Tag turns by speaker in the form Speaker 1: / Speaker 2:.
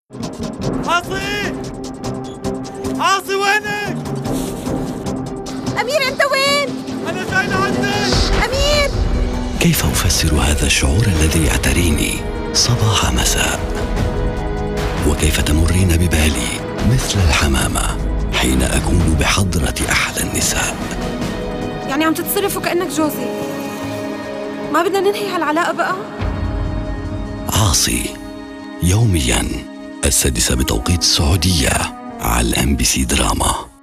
Speaker 1: عاصي! عاصي وينك؟
Speaker 2: أمير أنت وين؟
Speaker 1: أنا جاي لعندك!
Speaker 2: أمير!
Speaker 3: كيف أفسر هذا الشعور الذي يعتريني صباح مساء؟ وكيف تمرين ببالي مثل الحمامة حين أكون بحضرة أحلى النساء؟
Speaker 2: يعني عم تتصرف وكأنك جوزي. ما بدنا ننهي هالعلاقة بقى؟
Speaker 3: عاصي، يومياً 6:00 بتوقيت السعودية على MBC دراما.